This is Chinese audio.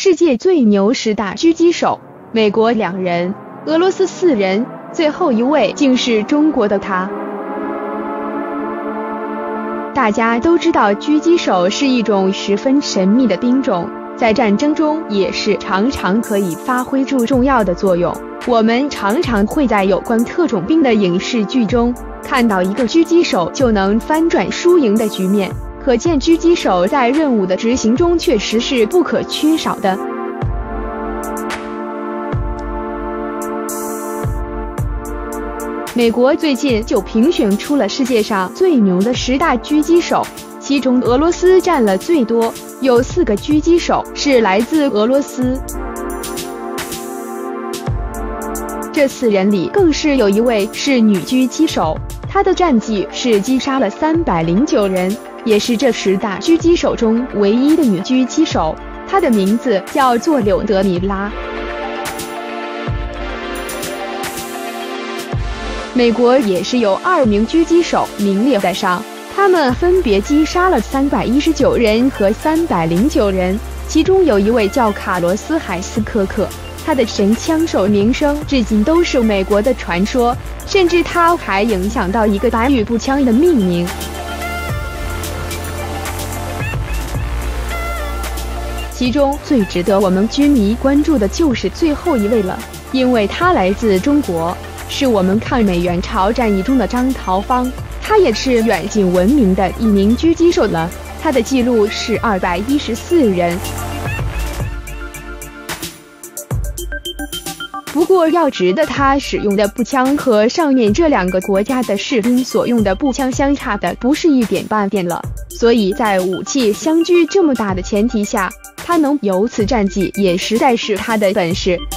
世界最牛10大狙击手，美国2人，俄罗斯4人，最后一位竟是中国的他。大家都知道，狙击手是一种十分神秘的兵种，在战争中也是常常可以发挥出重要的作用。我们常常会在有关特种兵的影视剧中看到一个狙击手就能翻转输赢的局面，可见狙击手在任务的执行中确实是不可缺少的。美国最近就评选出了世界上最牛的10大狙击手，其中俄罗斯占了最多，有4个狙击手是来自俄罗斯。这4人里更是有一位是女狙击手，她的战绩是击杀了309人，也是这10大狙击手中唯一的女狙击手，她的名字叫做柳德米拉。美国也是有2名狙击手名列在上，他们分别击杀了319人和309人，其中有一位叫卡罗斯·海斯科克，他的神枪手名声至今都是美国的传说，甚至他还影响到一个白羽步枪的命名。其中最值得我们军迷关注的就是最后一位了，因为他来自中国，是我们抗美援朝战役中的张桃芳，他也是远近闻名的一名狙击手了，他的记录是214人。不过要值得他使用的步枪和上面这2个国家的士兵所用的步枪相差的不是一点半点了，所以在武器相距这么大的前提下，他能有此战绩也实在是他的本事。